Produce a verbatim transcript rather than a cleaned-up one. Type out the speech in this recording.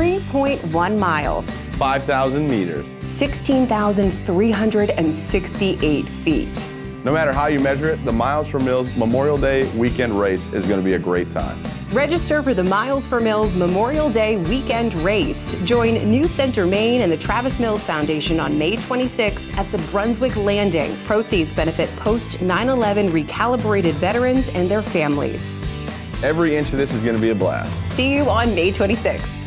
three point one miles. five thousand meters. sixteen thousand three hundred sixty-eight feet. No matter how you measure it, the Miles for Mills Memorial Day weekend race is going to be a great time. Register for the Miles for Mills Memorial Day weekend race. Join New Center Maine and the Travis Mills Foundation on May twenty-sixth at the Brunswick Landing. Proceeds benefit post nine eleven recalibrated veterans and their families. Every inch of this is going to be a blast. See you on May twenty-sixth.